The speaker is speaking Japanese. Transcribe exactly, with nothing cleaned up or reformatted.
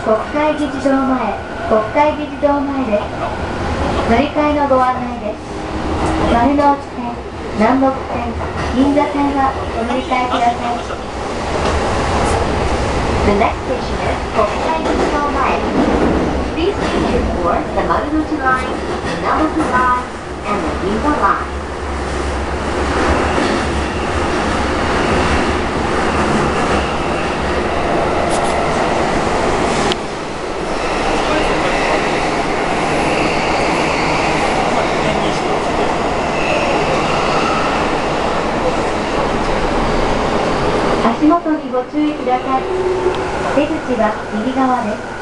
国会議事堂前、国会議事堂前です。乗り換えのご案内です。丸の内線、南北線、銀座線はお乗り換えください。The next station is 国会議事堂前。Please change for the 丸の内 line, the 南北 line, and the Ginza line.足元にご注意ください。出口は右側です。